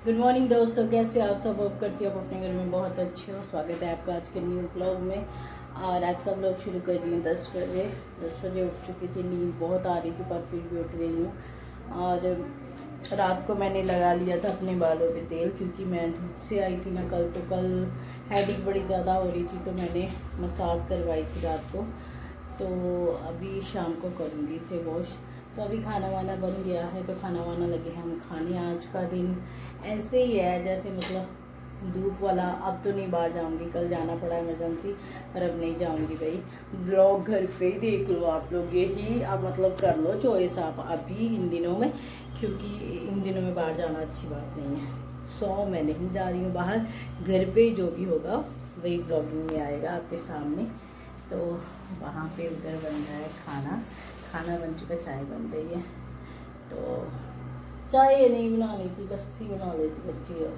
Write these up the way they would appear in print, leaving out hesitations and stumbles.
Good morning दोस्तों, कैसे आप सब? होप करती हूँ आप अपने घर में बहुत अच्छे हो। स्वागत है आपका आज के न्यू व्लॉग में। और आज का व्लॉग शुरू कर रही हूँ 10 बजे। 10 बजे उठ चुकी थी, नींद बहुत आ रही थी पर फिर भी उठ गई हूँ। और रात को मैंने लगा लिया था अपने बालों पे तेल, क्योंकि मैं धूप से आई थी ना कल, तो कल हेडेक बड़ी ज़्यादा हो रही थी, तो मैंने मसाज करवाई थी रात को। तो अभी शाम को करूँगी इसे वॉश। तो अभी खाना वाना बन गया है, तो खाना वाना लगे हैं हम खाने। आज का दिन ऐसे ही है जैसे मतलब धूप वाला। अब तो नहीं बाहर जाऊंगी, कल जाना पड़ा इमरजेंसी, पर अब नहीं जाऊंगी भाई। व्लॉग घर पे ही देख लो आप लोग, यही अब मतलब कर लो चॉइस आप अभी इन दिनों में, क्योंकि इन दिनों में बाहर जाना अच्छी बात नहीं है। सो मैं नहीं जा रही हूँ बाहर, घर पे जो भी होगा वही व्लॉगिंग में आएगा आपके सामने। तो वहाँ पे उधर बन रहा है खाना बन चुका, चाय बन रही है। तो चाय नहीं बनानी थी, लस्सी बना लेती बच्ची। और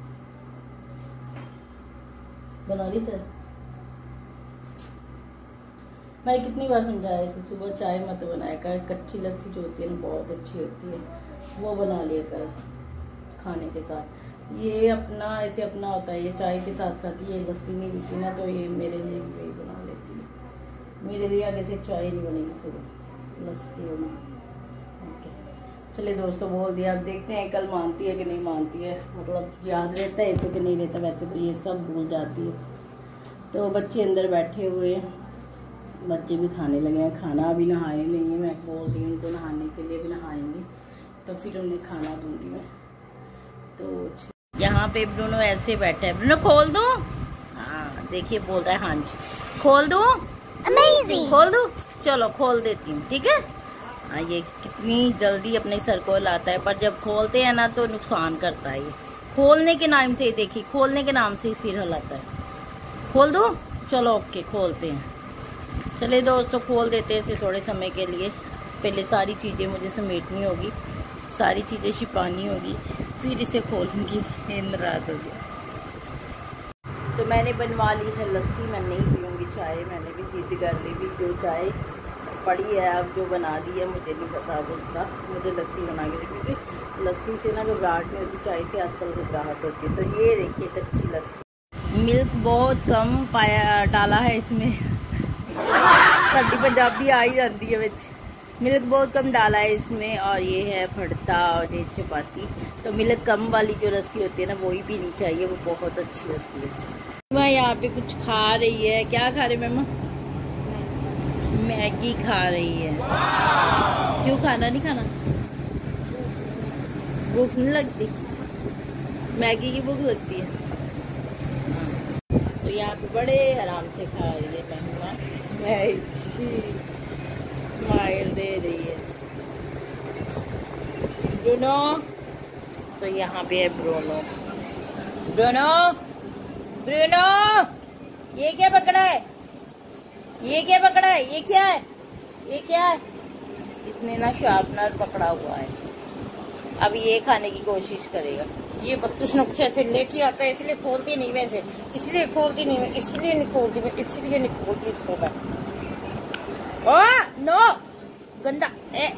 बना ली चाय। मैंने कितनी बार समझाया इसे, सुबह चाय मत बनाया कर, कच्ची लस्सी जो होती है ना बहुत अच्छी होती है, वो बना लिया कर खाने के साथ। ये अपना ऐसे अपना होता है, ये चाय के साथ खाती है, लस्सी नहीं पीती ना, तो ये मेरे लिए भी वही बना लेती है। मेरे लिए आगे से चाय नहीं बनेगी, सुबह लस्सी बना। ओके चलिए दोस्तों, बोल दिया। अब देखते हैं कल मानती है कि नहीं मानती है, मतलब याद रहता है इसे कि नहीं रहता। वैसे तो ये सब भूल जाती है। तो बच्चे अंदर बैठे हुए हैं, बच्चे भी खाने लगे हैं खाना। अभी नहाए नहीं है, मैं बोल रही हूँ उनको नहाने के लिए, भी नहाएंगे तो फिर उन्हें खाना दूंगी मैं। तो यहाँ पे ब्रूनो ऐसे बैठा है। ब्रूनो खोल दो, हाँ देखिए बोल रहा है हाँ जी खोल दो, अमेजिंग खोल दो। चलो खोल देती हूँ, ठीक है। हाँ ये कितनी जल्दी अपने सर को लाता है, पर जब खोलते हैं ना तो नुकसान करता है। ये खोलने के नाम से, देखिए खोलने के नाम से ही सिर हिलाता है। खोल दो, चलो ओके खोलते हैं। चलिए दोस्तों खोल देते हैं इसे थोड़े समय के लिए। पहले सारी चीजें मुझे समेटनी होगी, सारी चीजें छिपानी होगी, फिर इसे खोलूंगी। नाराज हो गया। तो मैंने बनवा ली है लस्सी, मैं नहीं पीऊंगी चाय। मैंने भी जिद कर ली भी, जो चाय पड़ी है अब जो बना दी है, मुझे नहीं पता अब उसका, मुझे लस्सी बना के दी, क्योंकि लस्सी से ना घबराहट नहीं होती, चाय से आजकल घबराहट होती है। तो ये देखिए कच्ची लस्सी, मिल्क बहुत कम पाया डाला है इसमें। साडी पंजाबी आ ही जाती है बिच। मिल्क बहुत कम डाला है इसमें। और ये है भरता और ये चपाती। तो मिल्क कम वाली जो लस्सी होती है ना, वो ही पीनी चाहिए, वो बहुत अच्छी होती है। मैं यहाँ पे कुछ खा रही है। क्या खा रही है मम्मा? मैगी खा रही है। क्यों खाना नहीं खाना? भूख नहीं लगती? मैगी की भूख लगती है। तो यहाँ पे बड़े आराम से खा रही है महिमा, मैगी स्माइल दे रही है। ब्रूनो, तो यहाँ पे है ब्रूनो। ब्रूनो, ब्रूनो, ये क्या पकड़ा है? ये क्या पकड़ा है? ये क्या है? ये क्या है? इसने ना शार्पनर पकड़ा हुआ है, अब ये खाने की कोशिश करेगा। ये बस कुछ न कुछ ऐसे लेके आता है, इसलिए खोलती नहीं मैं इसे, इसलिए खोलती नहीं मैं, इसलिए नहीं खोलती मैं, इसलिए नहीं खोलती इसको मैं। ओ नो, गंदा है।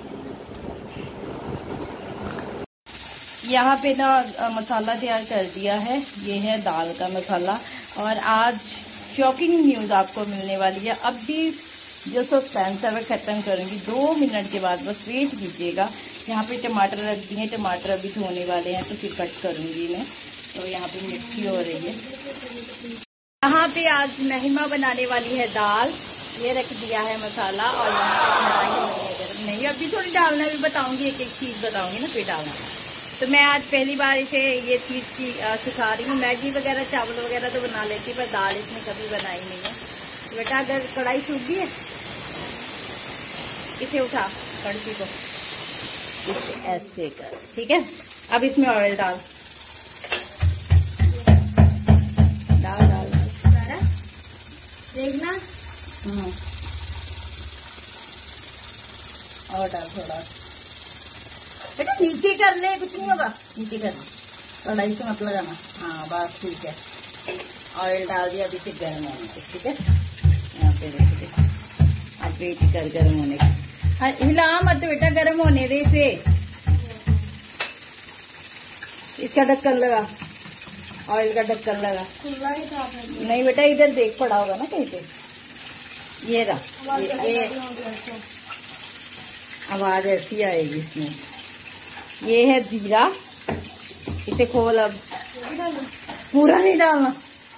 यहाँ पे ना मसाला तैयार कर दिया है, ये है दाल का मसाला। और आज शॉकिंग न्यूज़ आपको मिलने वाली है। अब भी जो सस्पेंस है मैं खत्म करूँगी 2 मिनट के बाद, बस वेट कीजिएगा। यहाँ पे टमाटर रख दिए, टमाटर अभी धोने वाले हैं तो फिर कट करूँगी मैं। तो यहाँ पे मिर्ची हो रही है। यहाँ पे आज महिमा बनाने वाली है दाल, ये रख दिया है मसाला। और यहाँ पे कढ़ाई हो रही है गर्म। नहीं अभी थोड़ी डालना, भी बताऊँगी, एक एक चीज़ बताऊँगी ना फिर डालना। तो मैं आज पहली बार इसे ये चीज़ की सिखा रही हूँ। मैगी वगैरह चावल वगैरह तो बना लेती, पर दाल इसने कभी बनाई नहीं है। तो बेटा अगर कढ़ाई सूख गई है, इसे उठा कड़छी को, इसे ऐसे कर, ठीक है। अब इसमें ऑयल डाल डाल डाल डाल देखना। और डाल थोड़ा बेटा, नीचे कर ले, कुछ नहीं होगा, नीचे करना, कढ़ाई से मत लगाना। हाँ बस ठीक है। ऑयल डाल दिया, अभी से गर्म होने के, ठीक है। यहाँ पे देखिए, आप वेट कर गर्म होने का। हिला मत बेटा, गर्म होने दे इसे। इसका ढक्कन लगा, ऑयल का ढक्कन लगा। नहीं बेटा, इधर देख पड़ा होगा ना कहीं पे। ये रहा, ये आवाज ऐसी आएगी इसमें। ये है जीरा, इसे खोल। अब पूरा नहीं डालना,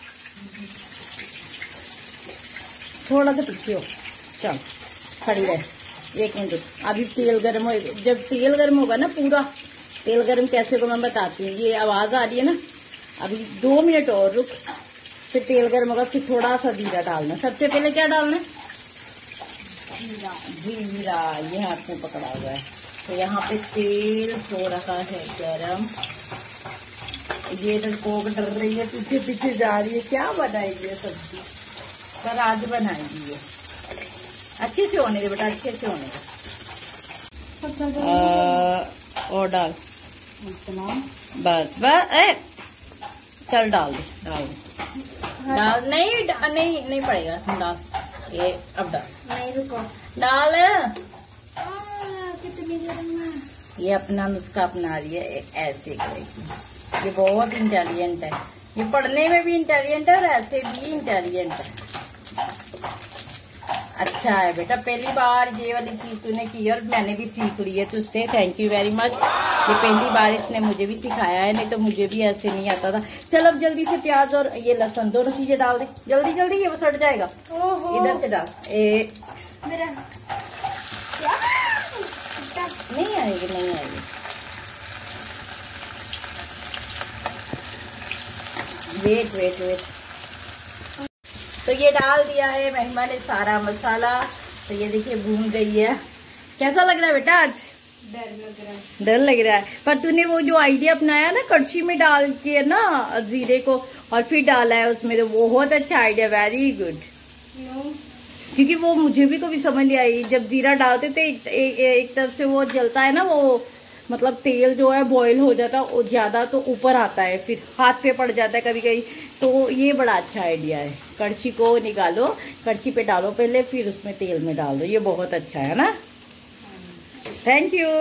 थोड़ा सा पीछे हो। चल खड़ी रहे, 1 मिनट। अभी तेल गर्म हो, जब तेल गर्म होगा ना, पूरा तेल गर्म कैसे को मैं बताती हूँ। ये आवाज आ रही है ना, अभी 2 मिनट और रुक, फिर तेल गर्म होगा, फिर थोड़ा सा जीरा डालना। सबसे पहले क्या डालना है? जीरा। ये हाथ में पकड़ा हुआ है। तो यहाँ पे तेल हो रहा है गरम। ये कोक डर रही है, पीछे पीछे जा रही है। क्या बनाएगी ये सब्जी? पर आज बनाएगी ये। अच्छे से होने दे बेटा, अच्छे से होने दे। और डाल बस बस। चल डाल दे, डाल दे, डाल। नहीं पड़ेगा, डाल। ये अब डाल। नहीं रुको, डाल। कितनी गर्म। ये अपना नुस्खा अपना रही है, ऐसे करेगी। ये बहुत इंटेलिजेंट है, ये पढ़ने में भी इंटेलिजेंट है और ऐसे भी इंटेलिजेंट है। अच्छा है बेटा, पहली बार ये वाली चीज तूने की और मैंने भी सीख ली है तुझसे। Thank you very much. ये पहली बार इसने मुझे भी सिखाया है, नहीं तो मुझे भी ऐसे नहीं आता था। चल अब जल्दी से प्याज और ये लहसुन दोनों चीजें डाल दे, जल्दी जल्दी, ये वो सड़ जाएगा। इधर से डाल। मेरा नहीं आएगी, नहीं आएगी। Wait wait wait. तो ये डाल दिया है महिमा ने सारा मसाला। तो ये देखिए भून गई है। कैसा लग रहा है बेटा आज? डर लग रहा है। पर तूने वो जो आइडिया अपनाया ना, कड़छी में डाल के ना जीरे को और फिर डाला है उसमें, तो बहुत अच्छा आइडिया, वेरी गुड। क्योंकि वो मुझे भी कभी समझ नहीं आई। जब जीरा डालते थे एक तरफ से वो जलता है ना, वो मतलब तेल जो है बॉईल हो जाता है, वो ज्यादा तो ऊपर आता है, फिर हाथ पे पड़ जाता है कभी कभी। तो ये बड़ा अच्छा आइडिया है। कड़छी को निकालो, कड़छी पे डालो पहले, फिर उसमें तेल में डाल दो। ये बहुत अच्छा है ना। Thank you.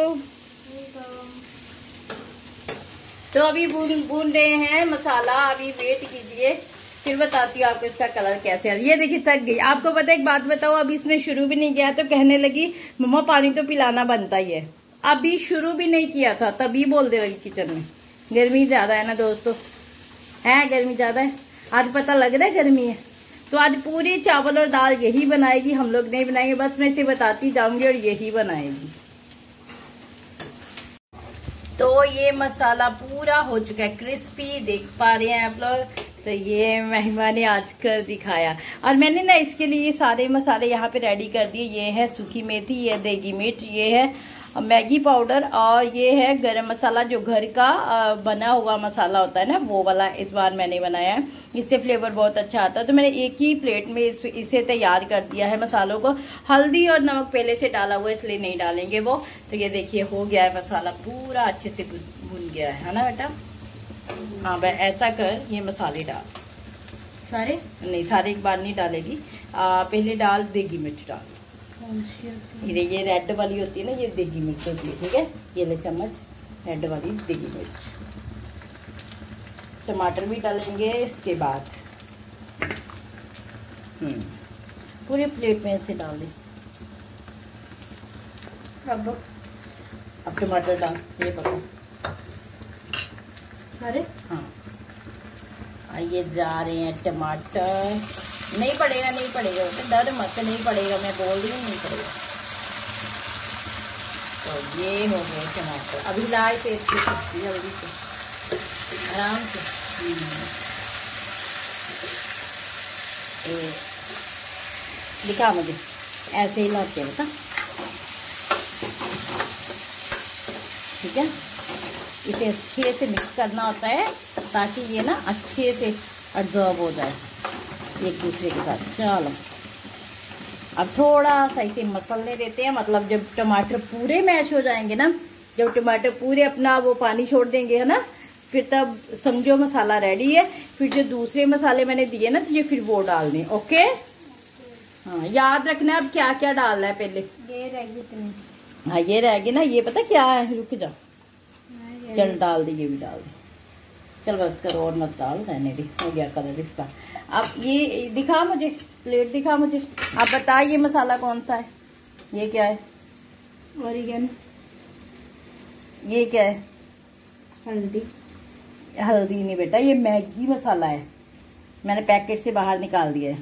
तो अभी भून रहे हैं मसाला। अभी वेट कीजिए, फिर बताती हूँ आपको इसका कलर कैसे है। ये देखिए थक गई। आपको पता है, एक बात बताओ, अभी इसने शुरू भी नहीं किया तो कहने लगी मम्मा पानी तो पिलाना बनता ही है। अभी शुरू भी नहीं किया था, तभी बोल दे रही किचन में। गर्मी ज्यादा है ना दोस्तों, है गर्मी ज्यादा है। आज पता लग रहा है गर्मी है। तो आज पूरी चावल और दाल यही बनाएगी, हम लोग नहीं बनाएंगे, बस मैं इसे बताती जाऊंगी और यही बनाएगी। तो ये मसाला पूरा हो चुका है, क्रिस्पी देख पा रहे हैं आप लोग। तो ये महिमा ने आज कर दिखाया। और मैंने ना इसके लिए सारे मसाले यहाँ पे रेडी कर दिए। ये है सूखी मेथी, ये देगी मिर्च, ये है मैगी पाउडर, और ये है गरम मसाला जो घर का बना हुआ मसाला होता है ना, वो वाला इस बार मैंने बनाया है। इससे फ्लेवर बहुत अच्छा आता है। तो मैंने एक ही प्लेट में इसे तैयार कर दिया है मसालों को। हल्दी और नमक पहले से डाला हुआ है, इसलिए नहीं डालेंगे वो। तो ये देखिए हो गया है मसाला, पूरा अच्छे से भुन गया है ना बेटा। हाँ भाई ऐसा कर, ये मसाले डाल सारे। नहीं सारे एक बार नहीं डालेगी, पहले डाल देगी मिर्च डाल। ये रेड वाली होती है ना, ये देगी मिर्च होती है, ठीक है। ये ले चम्मच रेड वाली देगी मिर्च। टमाटर भी डालेंगे इसके बाद। पूरे प्लेट में ऐसे डाल दे। अब टमाटर डाल, ये पकड़। अरे हाँ, ये जा रहे हैं टमाटर। नहीं पड़ेगा, नहीं पड़ेगा, डर मत, नहीं पड़ेगा, मैं बोल रही हूँ नहीं पड़ेगा। तो ये हो गए टमाटर। अभी लाए थे इसकी सब्जी, जल्दी से आराम से। दिखा मुझे, ऐसे ही लाते बता, ठीक है। इसे अच्छे से मिक्स करना होता है ताकि ये ना अच्छे से एब्जॉर्ब हो जाए एक दूसरे के साथ। चलो अब थोड़ा सा इसे मसलने देते हैं। मतलब जब टमाटर पूरे मैश हो जाएंगे ना, जब टमाटर पूरे अपना वो पानी छोड़ देंगे है ना, फिर तब समझो मसाला रेडी है। फिर जो दूसरे मसाले मैंने दिए ना, तो ये फिर वो डालने। ओके हाँ, याद रखना अब क्या क्या डालना है। पहले ये रहेगी इतनी। हाँ ये रहेगी ना, ये पता क्या है, रुक जा, चल डाल दे, ये भी डाल दे। चल बस करो और मत डाल, रहने दे, हो गया कलर इसका। अब ये दिखा मुझे, प्लेट दिखा मुझे, आप बताइए ये मसाला कौन सा है? ये क्या है? ऑरिगेनो। ये क्या है? हल्दी। हल्दी नहीं बेटा, ये मैगी मसाला है, मैंने पैकेट से बाहर निकाल दिया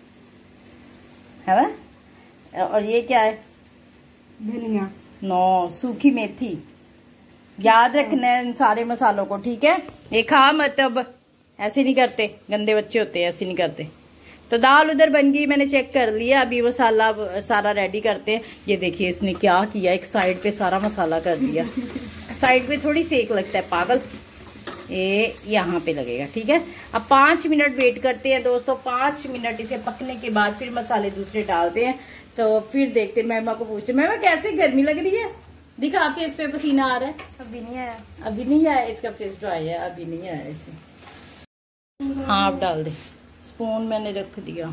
है ना। और ये क्या है? धनिया। नो, सूखी मेथी। याद रखना है इन सारे मसालों को, ठीक है? ये खा मत, अब ऐसे नहीं करते, गंदे बच्चे होते हैं, ऐसे नहीं करते। तो दाल उधर बन गई, मैंने चेक कर लिया। अभी मसाला सारा रेडी करते हैं। ये देखिए इसने क्या किया, एक साइड पे सारा मसाला कर दिया। साइड पे थोड़ी सेक लगता है पागल, ये यहाँ पे लगेगा, ठीक है? अब 5 मिनट वेट करते हैं दोस्तों। 5 मिनट इसे पकने के बाद फिर मसाले दूसरे डालते हैं। तो फिर देखते हैं। महिमा को पूछते, महिमा कैसे गर्मी लग रही है? दिखा फेस पे पसीना आ रहा है? अभी नहीं आया। अभी नहीं आया, इसका फेस ड्राई है, अभी नहीं आया इसे। हाँ आप डाल दे, स्पून मैंने रख दिया।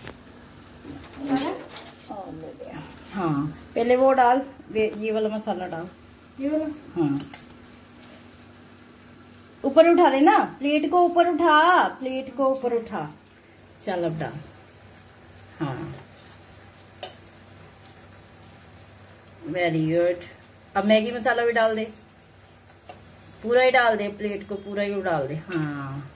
हाँ पहले वो डाल, ये वाला मसाला डाल, ये वाला। हाँ ऊपर उठा लेना, प्लेट को ऊपर उठा, प्लेट को ऊपर उठा। चल अब डाल। हाँ वेरी गुड। अब मैगी मसाला भी डाल दे, पूरा ही डाल दे, प्लेट को पूरा ही डाल दे। हाँ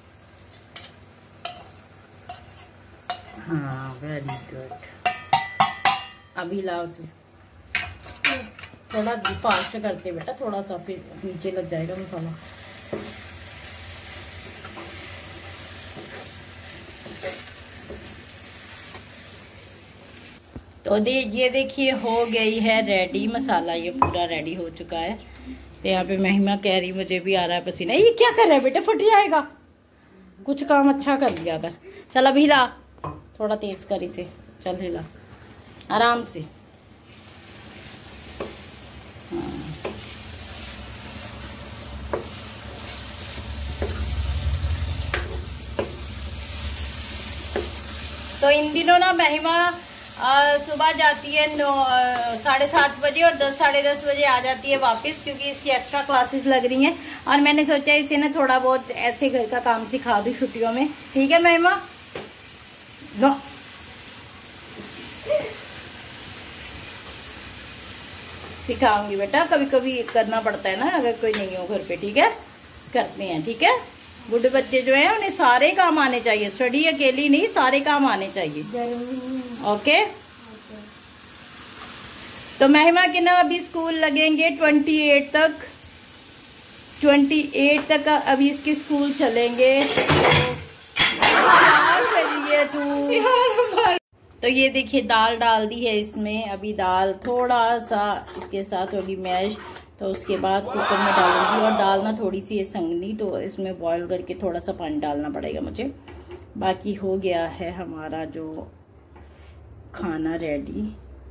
हाँ वेरी गुड। अभी लाओ से थोड़ा फास्ट करते बेटा, थोड़ा सा फिर नीचे लग जाएगा मसाला। तो ये देखिए हो गई है रेडी मसाला, ये पूरा रेडी हो चुका है। तो यहाँ पे महिमा कह रही मुझे भी आ रहा है पसीना। ये क्या कर रहा है बेटा, फट जाएगा। कुछ काम अच्छा कर दिया कर। चल अब हिला, थोड़ा तेज कर इसे, चल हिला आराम से। हाँ। तो इन दिनों ना महिमा सुबह जाती है 7:30 बजे और 10 साढ़े 10 बजे आ जाती है वापस, क्योंकि इसकी एक्स्ट्रा क्लासेस लग रही हैं। और मैंने सोचा इसे ना थोड़ा बहुत ऐसे घर का काम सिखा दूं छुट्टियों में, ठीक है महिमा? नो सिखाऊंगी बेटा, कभी कभी करना पड़ता है ना, अगर कोई नहीं हो घर पे, ठीक है? करते हैं, ठीक है? बुढ़े बच्चे जो हैं उन्हें सारे काम आने चाहिए, स्टडी अकेली नहीं, सारे काम आने चाहिए। ओके। तो महिमा के ना अभी स्कूल लगेंगे 28 तक, 28 तक अभी इसके स्कूल चलेंगे। क्या करिए तू? तो ये देखिए दाल डाल दी है इसमें। अभी दाल थोड़ा सा इसके साथ होगी मैश, तो उसके बाद कुकर में डालूंगी। और दाल ना थोड़ी सी है संगनी, तो इसमें बॉईल करके थोड़ा सा पानी डालना पड़ेगा मुझे। बाकी हो गया है हमारा जो खाना रेडी।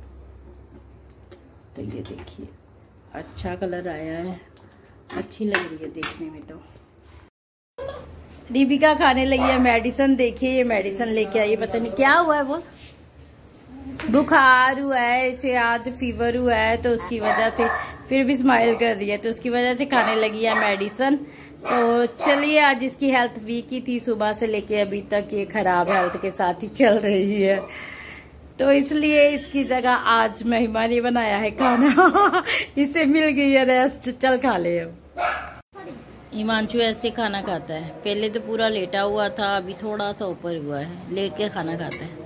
तो ये देखिए अच्छा कलर आया है, अच्छी लग रही है देखने में। तो दीपिका खाने लगी है मेडिसिन। देखिए ये मेडिसिन लेके आई, पता नहीं क्या हुआ है, वो बुखार हुआ है इसे, आज फीवर हुआ है, तो उसकी वजह से फिर भी स्माइल कर रही है, तो उसकी वजह से खाने लगी है मेडिसिन। तो चलिए, आज इसकी हेल्थ वीक ही थी, सुबह से लेके अभी तक ये खराब हेल्थ के साथ ही चल रही है, तो इसलिए इसकी जगह आज महिमा ने बनाया है खाना। इसे मिल गई है रेस्ट, चल खा ले। अब हिमांशु ऐसे खाना खाता है, पहले तो पूरा लेटा हुआ था, अभी थोड़ा सा ऊपर हुआ है, लेट के खाना खाता है।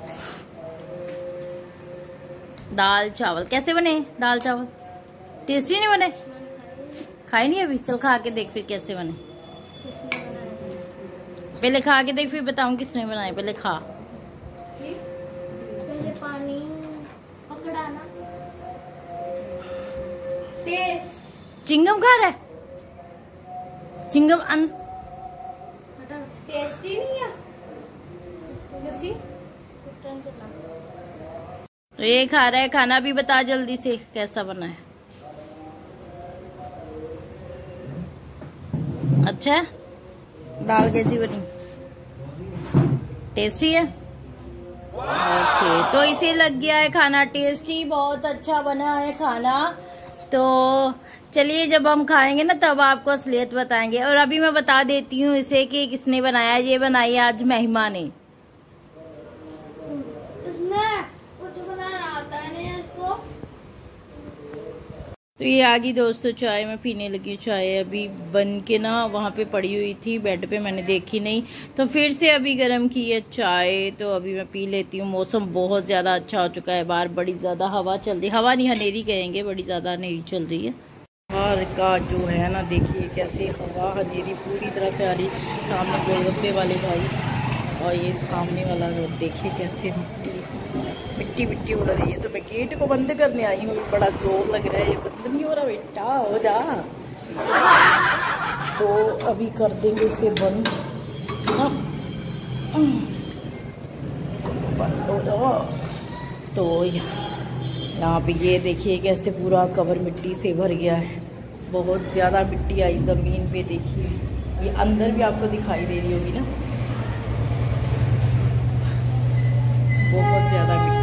दाल चावल कैसे बने? दाल चावल टेस्टी नहीं बने? खाए नहीं अभी? चल खा के देख फिर कैसे बने। पहले खा के देख फिर बताऊं किसने बनाए। पहले खा। पहले पानी पकड़ा ना। चिंगम खा रहा है? चिंगम टेस्टी नहीं है। तो ये खा रहा है खाना। भी बता जल्दी से कैसा बना है। अच्छा दाल कैसी बनी? टेस्टी है। ओके, तो इसे लग गया है खाना टेस्टी, बहुत अच्छा बना है खाना। तो चलिए जब हम खाएंगे ना तब आपको असलियत बताएंगे। और अभी मैं बता देती हूँ इसे कि किसने बनाया। ये बनाई आज महिमा ने। इसमें कुछ बनाना आता है नहीं इसको। तो ये आ गई दोस्तों चाय। मैं पीने लगी चाय। अभी बन के ना वहाँ पे पड़ी हुई थी बेड पे, मैंने देखी नहीं तो फिर से अभी गर्म की है चाय। तो अभी मैं पी लेती हूँ। मौसम बहुत ज्यादा अच्छा हो चुका है। बाहर बड़ी ज्यादा हवा चल रही, हवा नहीं हनेरी कहेंगे, बड़ी ज्यादा हनेरी चल रही है। बाहर का जो है ना देखिए कैसे हवा हनेरी पूरी तरह से आ रही। सामने गोलगप्पे वाले भाई और ये सामने वाला रोड देखिए कैसे मिट्टी मिट्टी उड़ रही है। तो मैं गेट को बंद करने आई हूँ, बड़ा जोर लग रहा है। ये बंद नहीं हो रहा बेटा, हो जा। तो अभी कर देंगे इसे बंद ना, बंद हो जाओ। तो यहाँ पे ये देखिए कैसे पूरा कवर मिट्टी से भर गया है। बहुत ज़्यादा मिट्टी आई ज़मीन पे। देखिए ये अंदर भी आपको दिखाई दे रही होगी ना, बहुत ज़्यादा मिट्टी है।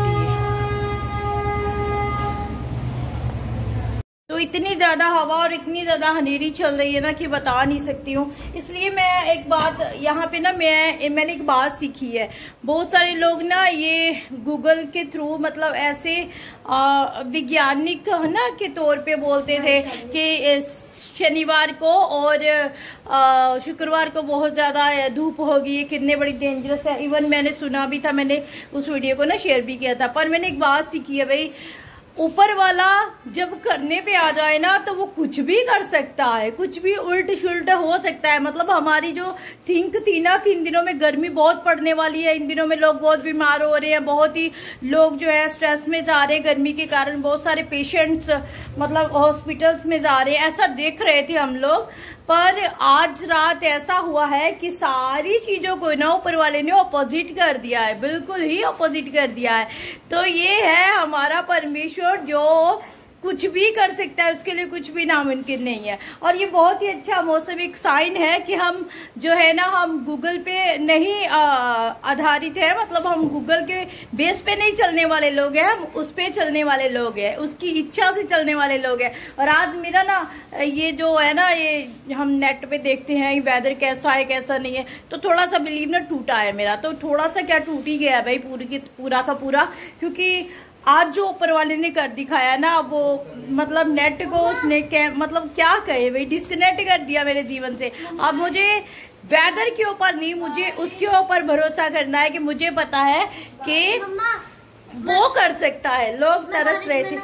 तो इतनी ज़्यादा हवा और इतनी ज़्यादा हनेरी चल रही है ना कि बता नहीं सकती हूँ। इसलिए मैं एक बात यहाँ पे ना मैंने एक बात सीखी है। बहुत सारे लोग ना ये गूगल के थ्रू मतलब ऐसे वैज्ञानिक है ना के तौर पे बोलते थे कि शनिवार को और शुक्रवार को बहुत ज्यादा धूप होगी, ये कितने बड़ी डेंजरस है। इवन मैंने सुना भी था, मैंने उस वीडियो को ना शेयर भी किया था। पर मैंने एक बात सीखी है भाई, ऊपर वाला जब करने पे आ जाए ना तो वो कुछ भी कर सकता है, कुछ भी उल्ट शुल्ट हो सकता है। मतलब हमारी जो थिंक थी ना कि इन दिनों में गर्मी बहुत पड़ने वाली है, इन दिनों में लोग बहुत बीमार हो रहे हैं, बहुत ही लोग जो है स्ट्रेस में जा रहे हैं गर्मी के कारण, बहुत सारे पेशेंट्स मतलब हॉस्पिटल्स में जा रहे हैं, ऐसा देख रहे थे हम लोग। पर आज रात ऐसा हुआ है कि सारी चीजों को ना ऊपर वाले ने ऑपोजिट कर दिया है, बिल्कुल ही ऑपोजिट कर दिया है। तो ये है हमारा परमेश्वर जो कुछ भी कर सकता है, उसके लिए कुछ भी नामुमकिन नहीं है। और ये बहुत ही अच्छा मौसम एक साइन है कि हम जो है ना हम गूगल पे नहीं आधारित है, मतलब हम गूगल के बेस पे नहीं चलने वाले लोग हैं, हम उस पे चलने वाले लोग हैं, उसकी इच्छा से चलने वाले लोग हैं। और आज मेरा ना ये जो है ना ये हम नेट पे देखते हैं वेदर कैसा है कैसा नहीं है, तो थोड़ा सा बिलीव ना टूटा है मेरा। तो थोड़ा सा क्या टूट ही गया है भाई पूरा का पूरा, क्योंकि आज जो ऊपर वाले ने कर दिखाया ना वो मतलब नेट को उसने मतलब क्या कहे भाई, डिस्कनेक्ट कर दिया मेरे जीवन से। अब मुझे वेदर के ऊपर नहीं, मुझे उसके ऊपर भरोसा करना है कि मुझे पता है कि वो कर सकता है। लोग तरस रहे थे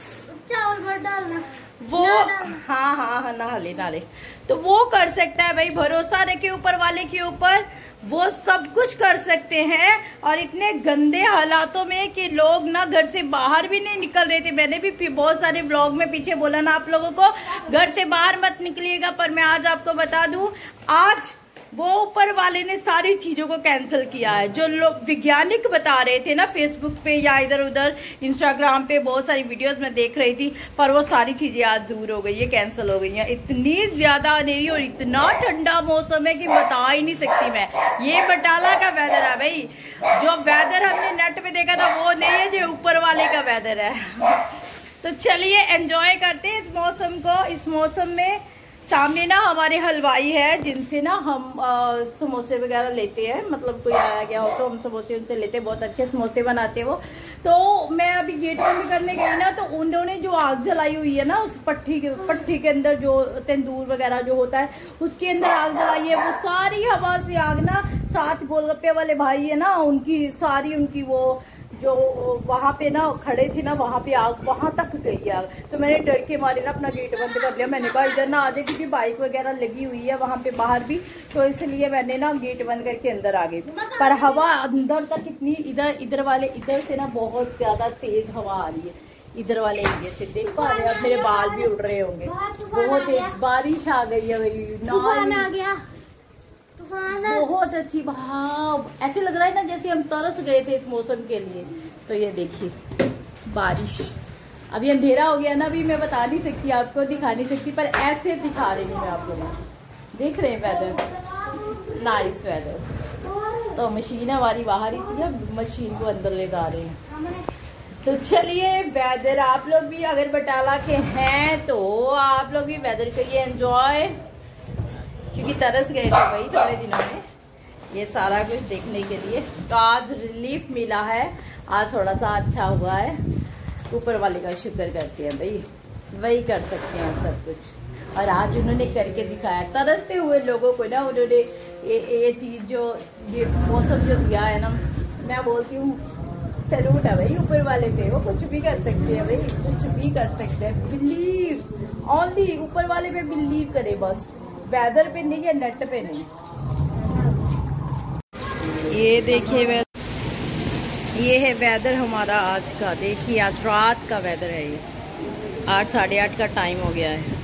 वो, हाँ नहा ले, तो वो कर सकता है भाई, भरोसा रखे ऊपर वाले के ऊपर, वो सब कुछ कर सकते हैं। और इतने गंदे हालातों में कि लोग ना घर से बाहर भी नहीं निकल रहे थे। मैंने भी बहुत सारे ब्लॉग में पीछे बोला ना आप लोगों को घर से बाहर मत निकलिएगा, पर मैं आज आपको बता दूं आज वो ऊपर वाले ने सारी चीजों को कैंसिल किया है। जो लोग वैज्ञानिक बता रहे थे ना फेसबुक पे या इधर उधर इंस्टाग्राम पे बहुत सारी वीडियोस में देख रही थी, पर वो सारी चीजें आज दूर हो गई है, कैंसिल हो गई है। इतनी ज्यादा अंधेरी और इतना ठंडा मौसम है कि बता ही नहीं सकती मैं। ये बटाला का वेदर है भाई, जो वेदर हमने नेट पे देखा था वो नहीं है, जो ऊपर वाले का वेदर है। तो चलिए एंजॉय करते हैं इस मौसम को। इस मौसम में सामने ना हमारे हलवाई है जिनसे ना हम समोसे वगैरह लेते हैं, मतलब कोई आया गया हो तो हम समोसे उनसे लेते हैं, बहुत अच्छे समोसे बनाते हैं वो। तो मैं अभी गेट बंद करने गई ना तो उन्होंने जो आग जलाई हुई है ना उस पट्टी के अंदर, जो तंदूर वगैरह जो होता है उसके अंदर आग जलाई है। वो सारी हवा से आग ना, साथ गोलगप्पे वाले भाई है ना उनकी सारी उनकी वो जो वहां पे ना खड़े थे ना वहां पे आग वहां तक गई आग। तो मैंने डर के मारे ना अपना गेट बंद कर लिया। मैंने कहा इधर ना आ जाए, क्योंकि बाइक वगैरह लगी हुई है वहां पे बाहर भी, तो इसलिए मैंने ना गेट बंद करके अंदर आ गई। पर हवा अंदर तक इतनी इधर वाले इधर से ना बहुत ज्यादा तेज हवा आ रही है, इधर वाले एरिया से देख पा रहे हैं। मेरे बाल भी उड़ रहे होंगे, बहुत तेज बारिश आ गई है भाई, बहुत अच्छी भाव। ऐसे लग रहा है ना जैसे हम तरस गए थे इस मौसम के लिए। तो ये देखिए बारिश, अभी अंधेरा हो गया ना, अभी मैं बता नहीं सकती आपको, दिखा नहीं सकती, पर ऐसे दिखा रही हूँ मैं आप लोगों को। देख रहे हैं वेदर, नाइस वेदर। तो मशीन हमारी बाहर ही थी, अब मशीन को अंदर ले जा रहे हैं तो चलिए वेदर, आप लोग भी अगर बटाला के हैं तो आप लोग भी वेदर करिए एंजॉय, क्योंकि तरस गए थे भाई थोड़े दिनों में ये सारा कुछ देखने के लिए। तो आज रिलीफ मिला है, आज थोड़ा सा अच्छा हुआ है, ऊपर वाले का शुक्र करते हैं भाई, वही कर सकते हैं सब कुछ। और आज उन्होंने करके दिखाया, तरसते हुए लोगों को ना उन्होंने ये चीज़ जो ये मौसम जो दिया है ना, मैं बोलती हूँ सैल्यूट है भाई ऊपर वाले पे, वो कुछ भी कर सकते हैं भाई, कुछ भी कर सकते हैं। बिलीव ओनली ऊपर वाले पे बिलीव करे बस, वेदर पे नहीं या नेट पे नहीं। ये देखिए ये है वेदर हमारा आज का, देखिए आज रात का वेदर है ये, 8 साढ़े 8 का टाइम हो गया है।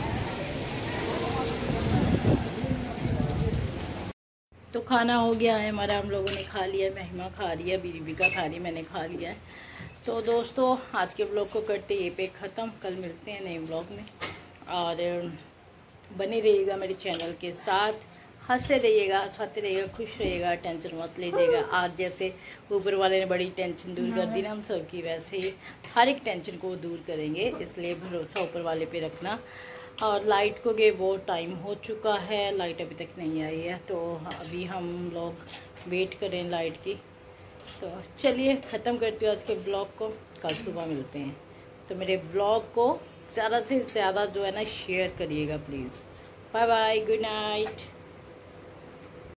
तो खाना हो गया है हमारा, हम लोगों ने खा लिया, महिमा खा रही है, बीबीका खा रही है, मैंने खा लिया है। तो दोस्तों आज के ब्लॉग को करते ये पे ख़त्म, कल मिलते हैं नए ब्लॉग में, और बने रहिएगा मेरे चैनल के साथ, हंसते रहिएगा, हंसाते रहिएगा, खुश रहिएगा, टेंशन मत लीजिएगा। आज जैसे ऊपर वाले ने बड़ी टेंशन दूर कर दी ना हम सब की, वैसे ही हर एक टेंशन को दूर करेंगे, इसलिए भरोसा ऊपर वाले पे रखना। और लाइट को गए वो टाइम हो चुका है, लाइट अभी तक नहीं आई है, तो अभी हम लोग वेट करें लाइट की। तो चलिए ख़त्म करती हूँ आज के ब्लॉग को, कल सुबह मिलते हैं। तो मेरे ब्लॉग को ज़्यादा से ज़्यादा जो है ना शेयर करिएगा please. Bye bye, good night.